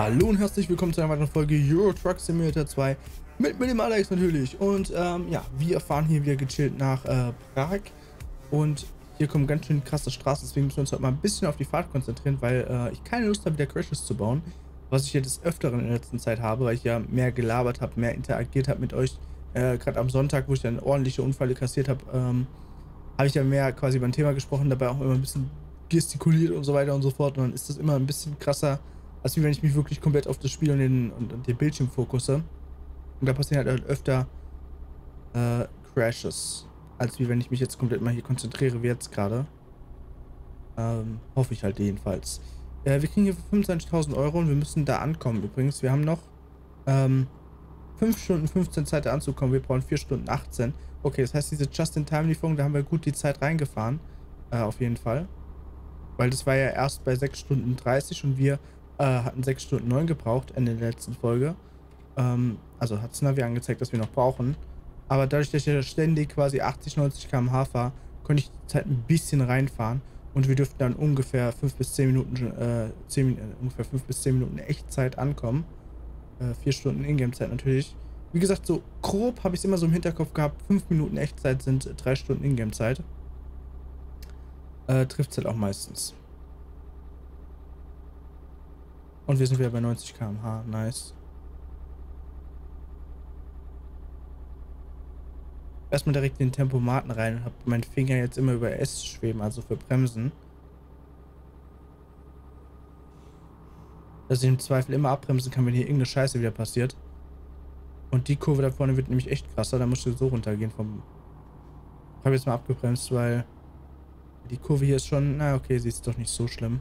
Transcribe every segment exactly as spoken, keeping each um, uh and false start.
Hallo und herzlich willkommen zu einer weiteren Folge Euro Truck Simulator zwei mit, mit dem Alex natürlich. Und ähm, ja, wir fahren hier wieder gechillt nach äh, Prag und hier kommen ganz schön krasse Straßen, deswegen müssen wir uns heute mal ein bisschen auf die Fahrt konzentrieren, weil äh, ich keine Lust habe, wieder Crashes zu bauen, was ich ja des Öfteren in der letzten Zeit habe, weil ich ja mehr gelabert habe, mehr interagiert habe mit euch. Äh, Gerade am Sonntag, wo ich dann ordentliche Unfälle kassiert habe, ähm, habe ich ja mehr quasi über ein Thema gesprochen, dabei auch immer ein bisschen gestikuliert und so weiter und so fort. Und dann ist das immer ein bisschen krasser, als wie wenn ich mich wirklich komplett auf das Spiel und den, und, und den Bildschirm fokusse. Und da passieren halt öfter äh, Crashes, als wie wenn ich mich jetzt komplett mal hier konzentriere, wie jetzt gerade. Ähm, hoffe ich halt jedenfalls. Äh, wir kriegen hier fünfundzwanzigtausend Euro und wir müssen da ankommen. Übrigens, wir haben noch ähm, fünf Stunden fünfzehn Zeit da anzukommen. Wir brauchen vier Stunden achtzehn. Okay, das heißt, diese Just-in-Time-Lieferung, da haben wir gut die Zeit reingefahren. Äh, auf jeden Fall. Weil das war ja erst bei sechs Stunden dreißig und wir äh, hatten sechs Stunden neun gebraucht in der letzten Folge. Ähm, also hat es Navi angezeigt, dass wir noch brauchen. Aber dadurch, dass ich ja ständig quasi achtzig, neunzig Kilometer pro Stunde fahre, konnte ich die Zeit ein bisschen reinfahren. Und wir dürften dann ungefähr fünf bis zehn Minuten, äh, zehn, äh, ungefähr fünf bis zehn Minuten Echtzeit ankommen. Äh, vier Stunden Ingame-Zeit natürlich. Wie gesagt, so grob habe ich es immer so im Hinterkopf gehabt, fünf Minuten Echtzeit sind drei Stunden Ingame-Zeit. Äh, trifft es halt auch meistens. Und wir sind wieder bei neunzig Kilometer pro Stunde. Nice. Erstmal direkt in den Tempomaten rein und habe meinen Finger jetzt immer über S schweben, also für Bremsen. Dass ich im Zweifel immer abbremsen kann, wenn hier irgendeine Scheiße wieder passiert. Und die Kurve da vorne wird nämlich echt krasser, da musst du so runtergehen vom... Ich habe jetzt mal abgebremst, weil die Kurve hier ist schon... Na okay, sie ist doch nicht so schlimm.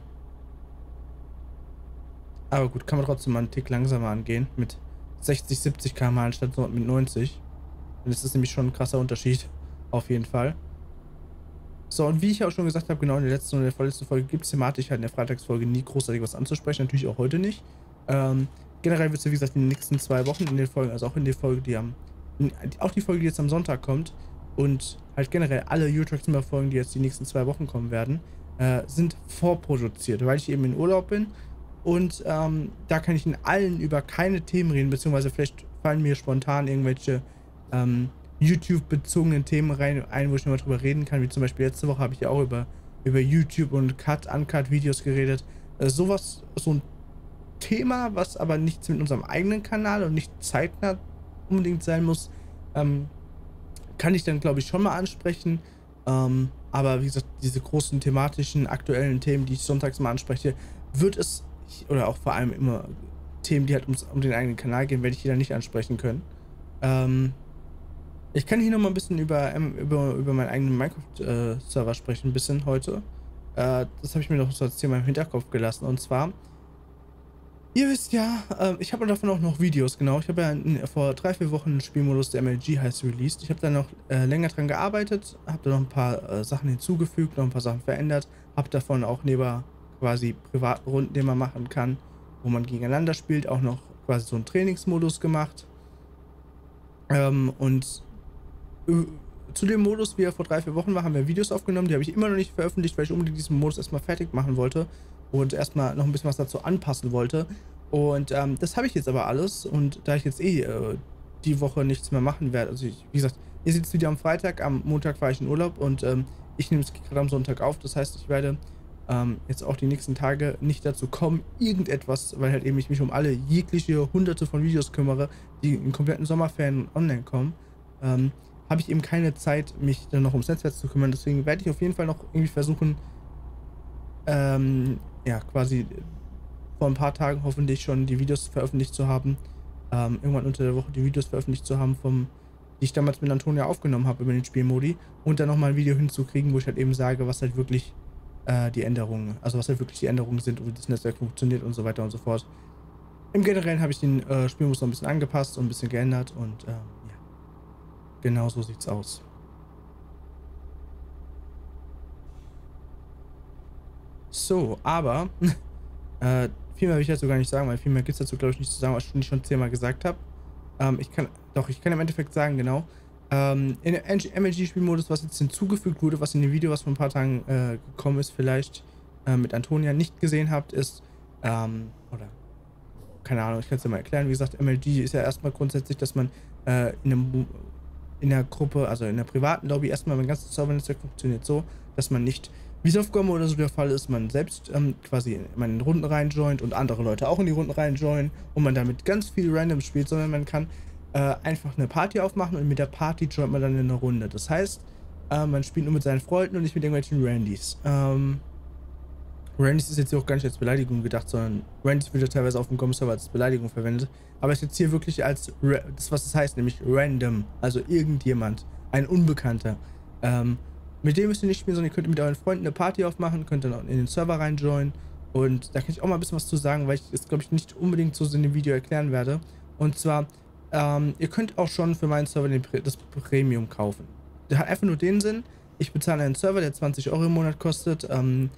Aber gut, kann man trotzdem mal einen Tick langsamer angehen. Mit sechzig, siebzig Kilometer pro Stunde anstatt mit neunzig. Und das ist nämlich schon ein krasser Unterschied. Auf jeden Fall. So, und wie ich auch schon gesagt habe, genau in der letzten und der vorletzten Folge gibt es thematisch halt in der Freitagsfolge nie großartig was anzusprechen. Natürlich auch heute nicht. Ähm, generell wird es, wie gesagt, in den nächsten zwei Wochen in den Folgen, also auch in der Folge, die am... Auch die Folge, die jetzt am Sonntag kommt und halt generell alle Euro Truck Simulator Folgen, die jetzt die nächsten zwei Wochen kommen werden, äh, sind vorproduziert, weil ich eben in Urlaub bin. Und ähm, da kann ich in allen über keine Themen reden, beziehungsweise vielleicht fallen mir spontan irgendwelche ähm, YouTube-bezogenen Themen rein, ein, wo ich nochmal drüber reden kann, wie zum Beispiel letzte Woche habe ich ja auch über, über YouTube und Cut-Uncut-Videos geredet. Äh, sowas, so ein Thema, was aber nichts mit unserem eigenen Kanal und nicht zeitnah unbedingt sein muss, ähm, kann ich dann, glaube ich, schon mal ansprechen. Ähm, aber wie gesagt, diese großen thematischen, aktuellen Themen, die ich sonntags mal anspreche, wird es oder auch vor allem immer Themen, die halt ums, um den eigenen Kanal gehen, werde ich hier dann nicht ansprechen können. Ähm, ich kann hier noch mal ein bisschen über, über, über meinen eigenen Minecraft-Server äh, sprechen, ein bisschen heute. Äh, das habe ich mir noch so als Thema im Hinterkopf gelassen. Und zwar, ihr wisst ja, äh, ich habe davon auch noch Videos, genau. Ich habe ja in, vor drei, vier Wochen einen Spielmodus, der M L G heißt, released. Ich habe da noch äh, länger dran gearbeitet, habe da noch ein paar äh, Sachen hinzugefügt, noch ein paar Sachen verändert, habe davon auch neben quasi privaten Runden, den man machen kann, wo man gegeneinander spielt, auch noch quasi so einen Trainingsmodus gemacht. Ähm, und äh, zu dem Modus, wie er vor drei, vier Wochen war, haben wir Videos aufgenommen, die habe ich immer noch nicht veröffentlicht, weil ich unbedingt diesen Modus erstmal fertig machen wollte und erstmal noch ein bisschen was dazu anpassen wollte. Und ähm, das habe ich jetzt aber alles, und da ich jetzt eh äh, die Woche nichts mehr machen werde, also ich, wie gesagt, ihr seht es wieder am Freitag, am Montag fahre ich in Urlaub und ähm, ich nehme es gerade am Sonntag auf, das heißt, ich werde Ähm, jetzt auch die nächsten Tage nicht dazu kommen, irgendetwas, weil halt eben ich mich um alle jegliche hunderte von Videos kümmere, die in kompletten Sommerferien online kommen, ähm, habe ich eben keine Zeit, mich dann noch ums Netzwerk zu kümmern. Deswegen werde ich auf jeden Fall noch irgendwie versuchen, ähm, ja, quasi vor ein paar Tagen hoffentlich schon die Videos veröffentlicht zu haben, ähm, irgendwann unter der Woche die Videos veröffentlicht zu haben, vom, die ich damals mit Antonia aufgenommen habe über den Spielmodi, und dann nochmal ein Video hinzukriegen, wo ich halt eben sage, was halt wirklich die Änderungen, also was halt wirklich die Änderungen sind und wie das Netzwerk funktioniert und so weiter und so fort. Im Generellen habe ich den äh, Spielmodus noch ein bisschen angepasst und ein bisschen geändert und ähm, ja, genau so sieht's aus. So, aber äh, viel mehr will ich dazu gar nicht sagen, weil viel mehr gibt es dazu, glaube ich, nicht zu sagen, was ich schon zehnmal gesagt habe. Ähm, ich kann, doch, ich kann im Endeffekt sagen, genau, Ähm, in dem M L G-Spielmodus, was jetzt hinzugefügt wurde, was in dem Video, was vor ein paar Tagen äh, gekommen ist, vielleicht äh, mit Antonia nicht gesehen habt, ist, ähm, oder keine Ahnung, ich kann es dir mal erklären. Wie gesagt, M L G ist ja erstmal grundsätzlich, dass man äh, in einem in der Gruppe, also in der privaten Lobby, erstmal mein ganzes Servernetzwerk funktioniert so, dass man nicht, wie es auf Gomme oder so der Fall ist, man selbst ähm, quasi in, man in Runden reinjoint und andere Leute auch in die Runden reinjoinen und man damit ganz viel random spielt, sondern man kann äh, einfach eine Party aufmachen und mit der Party joint man dann in eine Runde. Das heißt, äh, man spielt nur mit seinen Freunden und nicht mit irgendwelchen Randys. Ähm, Randys ist jetzt hier auch gar nicht als Beleidigung gedacht, sondern Randys wird ja teilweise auf dem Gomme-Server als Beleidigung verwendet. Aber es ist jetzt hier wirklich als Ra das, was es heißt, nämlich random. Also irgendjemand, ein Unbekannter. Ähm, mit dem müsst ihr nicht spielen, sondern ihr könnt mit euren Freunden eine Party aufmachen, könnt dann auch in den Server reinjoinen. Und da kann ich auch mal ein bisschen was zu sagen, weil ich es, glaube ich, nicht unbedingt so in dem Video erklären werde. Und zwar, ähm, ihr könnt auch schon für meinen Server den, das Premium kaufen. Der hat einfach nur den Sinn, ich bezahle einen Server, der zwanzig Euro im Monat kostet, ähm,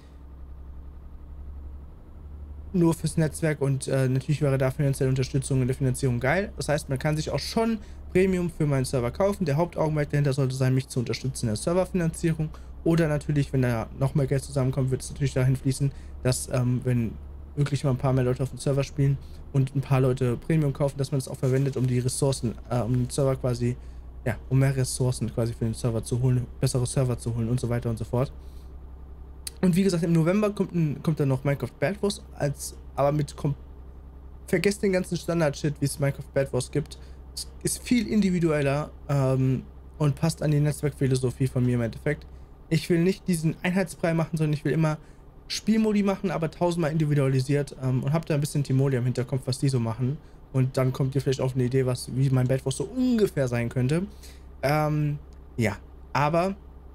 nur fürs Netzwerk und äh, natürlich wäre da finanzielle Unterstützung in der Finanzierung geil. Das heißt, man kann sich auch schon Premium für meinen Server kaufen. Der Hauptaugenmerk dahinter sollte sein, mich zu unterstützen in der Serverfinanzierung. Oder natürlich, wenn da noch mehr Geld zusammenkommt, wird es natürlich dahin fließen, dass, ähm, wenn wirklich mal ein paar mehr Leute auf dem Server spielen und ein paar Leute Premium kaufen, dass man es auch verwendet, um die Ressourcen, äh, um den Server quasi, ja, um mehr Ressourcen quasi für den Server zu holen, bessere Server zu holen und so weiter und so fort. Und wie gesagt, im November kommt, ein, kommt dann noch Minecraft Bed Wars, als, aber mit, vergesst den ganzen Standard-Shit, wie es Minecraft Bed Wars gibt. Es ist viel individueller ähm, und passt an die Netzwerkphilosophie von mir im Endeffekt. Ich will nicht diesen Einheitsbrei machen, sondern ich will immer Spielmodi machen, aber tausendmal individualisiert ähm, und habe da ein bisschen Timolia im Hinterkopf, was die so machen. Und dann kommt ihr vielleicht auf eine Idee, was, wie mein Bed Wars so ungefähr sein könnte. Ähm, ja, aber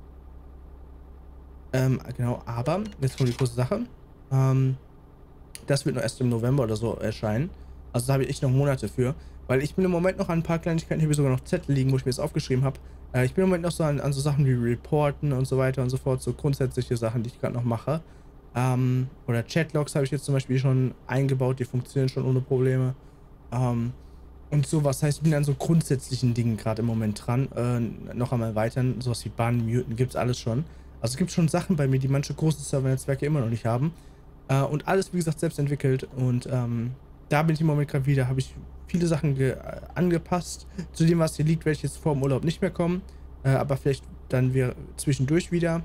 Ähm, genau, aber, jetzt kommt die große Sache. Ähm, das wird nur erst im November oder so erscheinen. Also da habe ich echt noch Monate für. Weil ich bin im Moment noch an ein paar Kleinigkeiten, hier habe ich sogar noch Zettel liegen, wo ich mir das aufgeschrieben habe. Äh, ich bin im Moment noch so an, an so Sachen wie Reporten und so weiter und so fort. So grundsätzliche Sachen, die ich gerade noch mache. Ähm, oder Chatlogs habe ich jetzt zum Beispiel schon eingebaut, die funktionieren schon ohne Probleme. Ähm, und sowas heißt, ich bin an so grundsätzlichen Dingen gerade im Moment dran. Äh, noch einmal erweitern. Sowas wie Bannen, Muten, gibt es alles schon. Also es gibt schon Sachen bei mir, die manche große Servernetzwerke immer noch nicht haben. Äh, und alles, wie gesagt, selbst entwickelt. Und ähm, da bin ich im Moment gerade wieder, habe ich viele Sachen äh, angepasst. Zu dem, was hier liegt, werde ich jetzt vor dem Urlaub nicht mehr kommen. Äh, aber vielleicht dann wir zwischendurch wieder.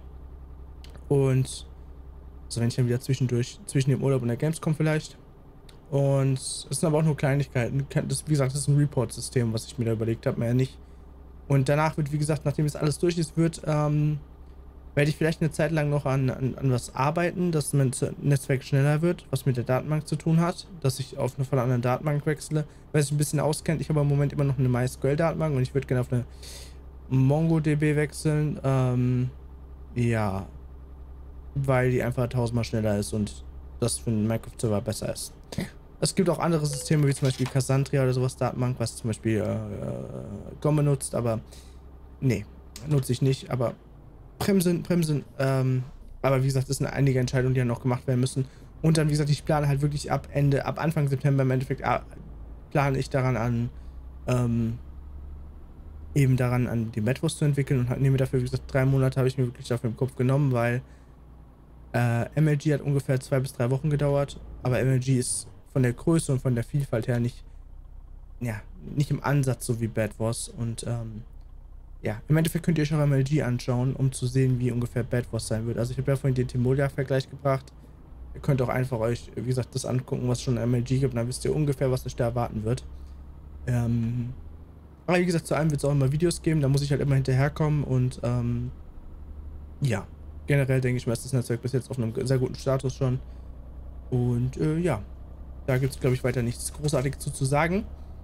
Und also wenn ich dann wieder zwischendurch, zwischen dem Urlaub und der Gamescom vielleicht. Und es sind aber auch nur Kleinigkeiten. Das, wie gesagt, das ist ein Report-System, was ich mir da überlegt habe, mehr nicht. Und danach wird, wie gesagt, nachdem jetzt alles durch ist, wird... Ähm, werde ich vielleicht eine Zeit lang noch an, an, an was arbeiten, dass mein Netzwerk schneller wird, was mit der Datenbank zu tun hat, dass ich auf eine von einer anderen Datenbank wechsle, weil sich ein bisschen auskennt. Ich habe im Moment immer noch eine MySQL-Datenbank und ich würde gerne auf eine MongoDB wechseln. Ähm, ja, weil die einfach tausendmal schneller ist und das für einen Minecraft-Server besser ist. Es gibt auch andere Systeme, wie zum Beispiel Cassandra oder sowas, Datenbank, was zum Beispiel äh, Gomme nutzt, aber nee, nutze ich nicht, aber Bremsen, Bremsen, ähm, aber wie gesagt, das sind einige Entscheidungen, die ja noch gemacht werden müssen. Und dann, wie gesagt, ich plane halt wirklich ab Ende, ab Anfang September im Endeffekt, ah, plane ich daran an, ähm, eben daran an die Bed Wars zu entwickeln und nehme dafür, wie gesagt, drei Monate habe ich mir wirklich dafür im Kopf genommen, weil äh, M L G hat ungefähr zwei bis drei Wochen gedauert, aber M L G ist von der Größe und von der Vielfalt her nicht, ja, nicht im Ansatz so wie Bed Wars und, ähm, ja, im Endeffekt könnt ihr euch auch M L G anschauen, um zu sehen, wie ungefähr Bed Wars sein wird. Also ich habe ja vorhin den Timolia-Vergleich gebracht. Ihr könnt auch einfach euch, wie gesagt, das angucken, was schon M L G gibt. Und dann wisst ihr ungefähr, was euch da erwarten wird. Ähm, aber wie gesagt, zu allem wird es auch immer Videos geben. Da muss ich halt immer hinterherkommen. Und ähm, ja, generell denke ich mal, ist das Netzwerk bis jetzt auf einem sehr guten Status schon. Und äh, ja, da gibt es, glaube ich, weiter nichts Großartiges zu, zu sagen.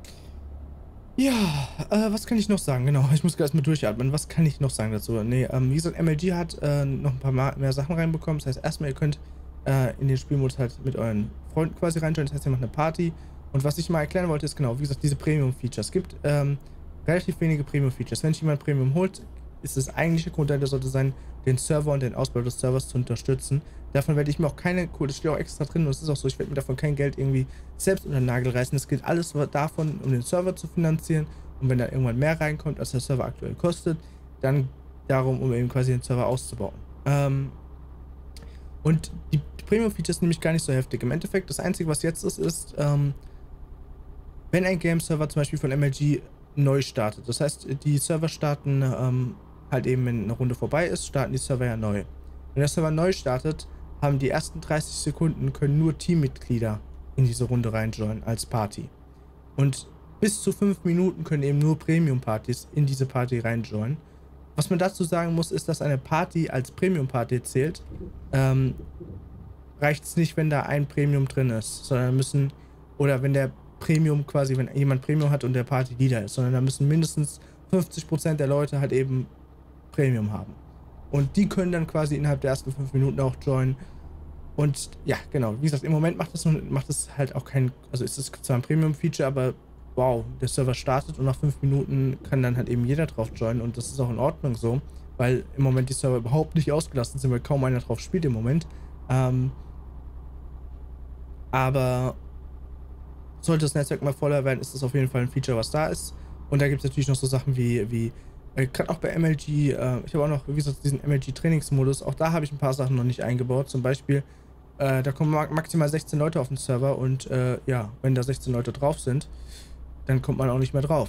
Ja, äh, was kann ich noch sagen? Genau, ich muss erstmal durchatmen. Was kann ich noch sagen dazu? Nee, ähm, wie gesagt, M L G hat äh, noch ein paar mehr Sachen reinbekommen. Das heißt, erstmal, ihr könnt äh, in den Spielmodus halt mit euren Freunden quasi reinschauen. Das heißt, ihr macht eine Party. Und was ich mal erklären wollte, ist genau, wie gesagt, diese Premium-Features. Es gibt ähm, relativ wenige Premium-Features. Wenn sich jemand Premium holt, ist das eigentliche Grund dahinter sollte sein, den Server und den Ausbau des Servers zu unterstützen. Davon werde ich mir auch keine, cool, das steht auch extra drin und es ist auch so, ich werde mir davon kein Geld irgendwie selbst unter den Nagel reißen. Es geht alles davon, um den Server zu finanzieren und wenn da irgendwann mehr reinkommt, als der Server aktuell kostet, dann darum, um eben quasi den Server auszubauen. Ähm, und die Premium-Features sind nämlich gar nicht so heftig. Im Endeffekt, das Einzige, was jetzt ist, ist, ähm, wenn ein Game-Server zum Beispiel von M L G neu startet, das heißt, die Server starten ähm, halt eben, wenn eine Runde vorbei ist, starten die Server ja neu. Wenn der Server neu startet, haben die ersten dreißig Sekunden können nur Teammitglieder in diese Runde reinjoinen als Party. Und bis zu fünf Minuten können eben nur Premium-Partys in diese Party reinjoinen. Was man dazu sagen muss, ist, dass eine Party als Premium-Party zählt. Ähm, reicht es nicht, wenn da ein Premium drin ist, sondern müssen, oder wenn der Premium quasi, wenn jemand Premium hat und der Party-Leader ist, sondern da müssen mindestens fünfzig Prozent der Leute halt eben Premium haben. Und die können dann quasi innerhalb der ersten fünf Minuten auch joinen. Und ja, genau, wie gesagt, im Moment macht das, macht das halt auch kein, also ist es zwar ein Premium-Feature, aber wow, der Server startet und nach fünf Minuten kann dann halt eben jeder drauf joinen und das ist auch in Ordnung so, weil im Moment die Server überhaupt nicht ausgelastet sind, weil kaum einer drauf spielt im Moment. Ähm, aber sollte das Netzwerk mal voller werden, ist das auf jeden Fall ein Feature, was da ist. Und da gibt es natürlich noch so Sachen wie, wie äh, gerade auch bei M L G, äh, ich habe auch noch, wie gesagt, diesen M L G-Trainingsmodus, auch da habe ich ein paar Sachen noch nicht eingebaut. Zum Beispiel, äh, da kommen maximal sechzehn Leute auf den Server und äh, ja, wenn da sechzehn Leute drauf sind, dann kommt man auch nicht mehr drauf.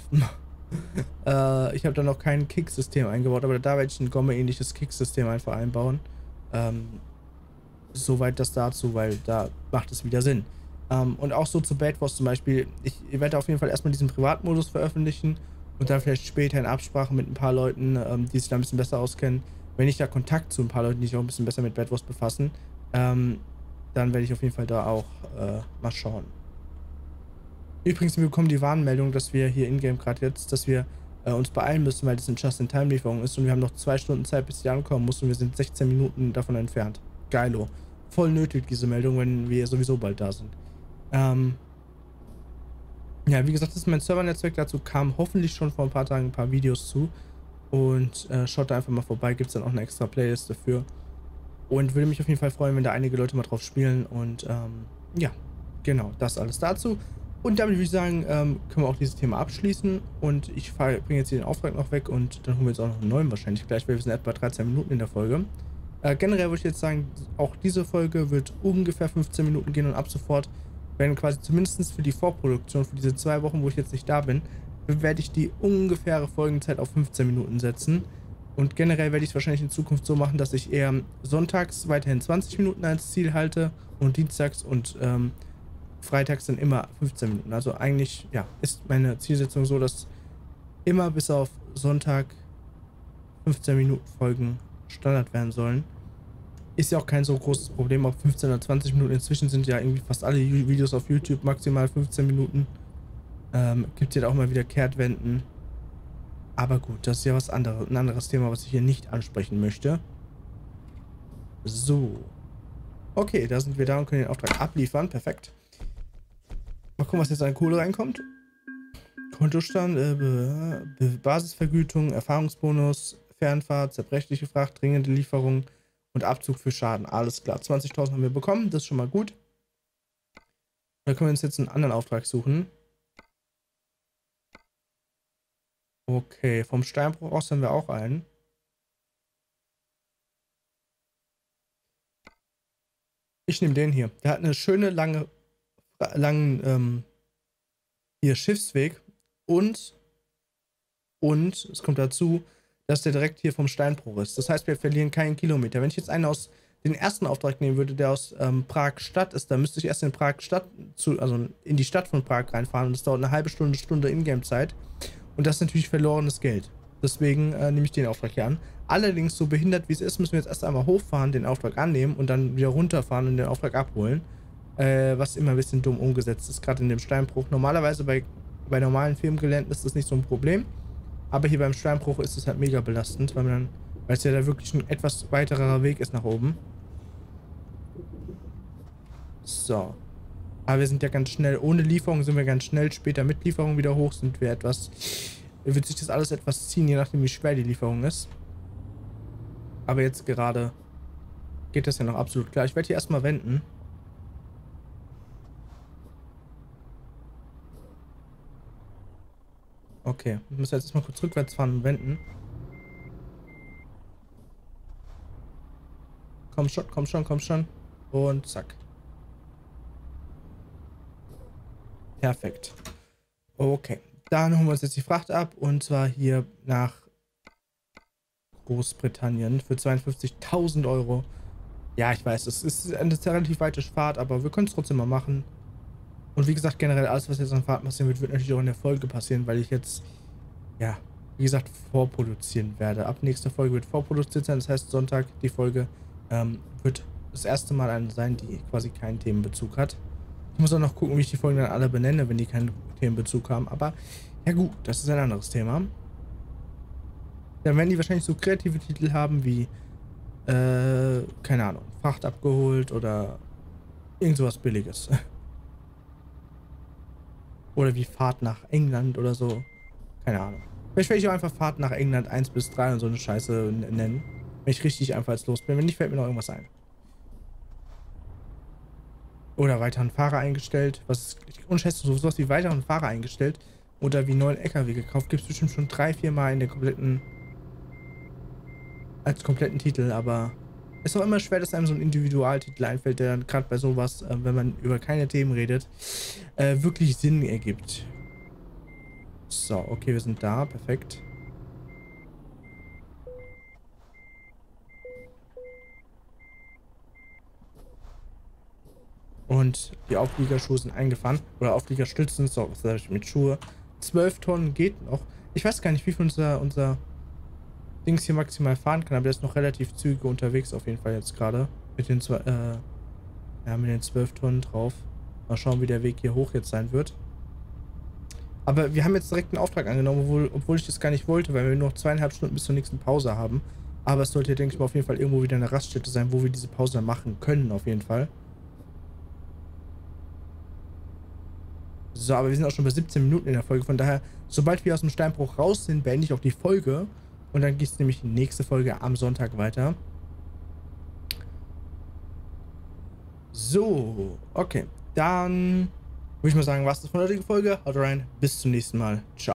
äh, ich habe da noch kein Kick-System eingebaut, aber da werde ich ein Gomme-ähnliches Kick-System einfach einbauen. Ähm, soweit das dazu, weil da macht es wieder Sinn. Um, und auch so zu Bad Wars zum Beispiel, ich, ich werde auf jeden Fall erstmal diesen Privatmodus veröffentlichen und dann vielleicht später in Absprache mit ein paar Leuten, ähm, die sich da ein bisschen besser auskennen, wenn ich da Kontakt zu ein paar Leuten, die sich auch ein bisschen besser mit Bad Wars befassen, ähm, dann werde ich auf jeden Fall da auch äh, mal schauen. Übrigens, wir bekommen die Warnmeldung, dass wir hier in-game gerade jetzt, dass wir äh, uns beeilen müssen, weil das eine Just-in-Time-Lieferung ist und wir haben noch zwei Stunden Zeit, bis die ankommen muss und wir sind sechzehn Minuten davon entfernt. Geilo. Voll nötig, diese Meldung, wenn wir sowieso bald da sind. Ähm, ja, wie gesagt, das ist mein Servernetzwerk. Dazu kamen hoffentlich schon vor ein paar Tagen ein paar Videos zu. Und äh, schaut da einfach mal vorbei. Gibt es dann auch eine extra Playlist dafür. Und würde mich auf jeden Fall freuen, wenn da einige Leute mal drauf spielen. Und ähm, ja, genau, das alles dazu. Und damit würde ich sagen, ähm, können wir auch dieses Thema abschließen. Und ich bringe jetzt hier den Auftrag noch weg und dann holen wir jetzt auch noch einen neuen wahrscheinlich gleich, weil wir sind etwa dreizehn Minuten in der Folge. Äh, generell würde ich jetzt sagen, auch diese Folge wird ungefähr fünfzehn Minuten gehen und ab sofort werden quasi zumindest für die Vorproduktion, für diese zwei Wochen, wo ich jetzt nicht da bin, werde ich die ungefähre Folgenzeit auf fünfzehn Minuten setzen. Und generell werde ich es wahrscheinlich in Zukunft so machen, dass ich eher sonntags weiterhin zwanzig Minuten als Ziel halte und dienstags und ähm, freitags dann immer fünfzehn Minuten. Also eigentlich, ja, ist meine Zielsetzung so, dass immer bis auf Sonntag fünfzehn Minuten Folgen Standard werden sollen. Ist ja auch kein so großes Problem, auch fünfzehn oder zwanzig Minuten. Inzwischen sind ja irgendwie fast alle Videos auf YouTube maximal fünfzehn Minuten. Ähm, gibt es ja auch mal wieder Kehrtwenden. Aber gut, das ist ja was anderes, ein anderes Thema, was ich hier nicht ansprechen möchte. So. Okay, da sind wir da und können den Auftrag abliefern. Perfekt. Mal gucken, was jetzt an Kohle reinkommt. Kontostand, äh, Basisvergütung, Erfahrungsbonus, Fernfahrt, zerbrechliche Fracht, dringende Lieferung und Abzug für Schaden. Alles klar. zwanzigtausend haben wir bekommen. Das ist schon mal gut. Da können wir uns jetzt einen anderen Auftrag suchen. Okay, vom Steinbruch aus haben wir auch einen. Ich nehme den hier. Der hat eine schöne, lange, langen, ähm, hier Schiffsweg und, und, es kommt dazu, dass der direkt hier vom Steinbruch ist. Das heißt, wir verlieren keinen Kilometer. Wenn ich jetzt einen aus den ersten Auftrag nehmen würde, der aus ähm, Prag-Stadt ist, dann müsste ich erst in Prag-Stadt, zu, also in die Stadt von Prag reinfahren und das dauert eine halbe Stunde, Stunde Ingame-Zeit. Und das ist natürlich verlorenes Geld. Deswegen äh, nehme ich den Auftrag hier an. Allerdings, so behindert wie es ist, müssen wir jetzt erst einmal hochfahren, den Auftrag annehmen und dann wieder runterfahren und den Auftrag abholen. Äh, was immer ein bisschen dumm umgesetzt ist, gerade in dem Steinbruch. Normalerweise bei, bei normalen Firmengeländen ist das nicht so ein Problem. Aber hier beim Steinbruch ist es halt mega belastend, weil man dann, weil es ja da wirklich ein etwas weiterer Weg ist nach oben. So. Aber wir sind ja ganz schnell, ohne Lieferung sind wir ganz schnell, später mit Lieferung wieder hoch, sind wir etwas, wird sich das alles etwas ziehen, je nachdem wie schwer die Lieferung ist. Aber jetzt gerade geht das ja noch absolut klar. Ich werde hier erstmal wenden. Okay, wir müssen jetzt erstmal kurz rückwärts fahren und wenden. Komm schon, komm schon, komm schon. Und zack. Perfekt. Okay, dann holen wir uns jetzt die Fracht ab und zwar hier nach Großbritannien für zweiundfünfzigtausend Euro. Ja, ich weiß, es ist eine relativ weite Fahrt, aber wir können es trotzdem mal machen. Und wie gesagt, generell alles, was jetzt an Fahrt passieren wird, wird natürlich auch in der Folge passieren, weil ich jetzt, ja, wie gesagt, vorproduzieren werde. Ab nächster Folge wird vorproduziert sein, das heißt Sonntag, die Folge, ähm, wird das erste Mal eine sein, die quasi keinen Themenbezug hat. Ich muss auch noch gucken, wie ich die Folgen dann alle benenne, wenn die keinen Themenbezug haben, aber ja gut, das ist ein anderes Thema. Dann werden die wahrscheinlich so kreative Titel haben wie, äh, keine Ahnung, Fracht abgeholt oder irgend sowas Billiges. Oder wie Fahrt nach England oder so. Keine Ahnung. Vielleicht werde ich auch einfach Fahrt nach England eins bis drei und so eine Scheiße nennen. Wenn ich richtig einfallslos bin. Wenn nicht, fällt mir noch irgendwas ein. Oder weiteren Fahrer eingestellt. Was ist unschätzlich, so sowas wie weiteren Fahrer eingestellt. Oder wie neuen L K W gekauft. Gibt es bestimmt schon drei, vier Mal in der kompletten. Als kompletten Titel, aber. Es ist auch immer schwer, dass einem so ein Individualtitel einfällt, der dann gerade bei sowas, äh, wenn man über keine Themen redet, äh, wirklich Sinn ergibt. So, okay, wir sind da. Perfekt. Und die Aufliegerschuhe sind eingefahren. Oder Aufliegerstützen, so, was sag ich mit Schuhe. zwölf Tonnen geht noch. Ich weiß gar nicht, wie viel unser, unser Dings hier maximal fahren kann, aber der ist noch relativ zügig unterwegs auf jeden Fall jetzt gerade. Mit den zwei, äh, ja, mit den zwölf Tonnen drauf. Mal schauen, wie der Weg hier hoch jetzt sein wird. Aber wir haben jetzt direkt einen Auftrag angenommen, obwohl, obwohl ich das gar nicht wollte, weil wir nur noch zweieinhalb Stunden bis zur nächsten Pause haben. Aber es sollte, denke ich mal, auf jeden Fall irgendwo wieder eine Raststätte sein, wo wir diese Pause dann machen können, auf jeden Fall. So, aber wir sind auch schon bei siebzehn Minuten in der Folge, von daher, sobald wir aus dem Steinbruch raus sind, beende ich auch die Folge. Und dann geht es nämlich die nächste Folge am Sonntag weiter. So, okay. Dann würde ich mal sagen, was ist das von der heutigen Folge? Haut rein, bis zum nächsten Mal. Ciao.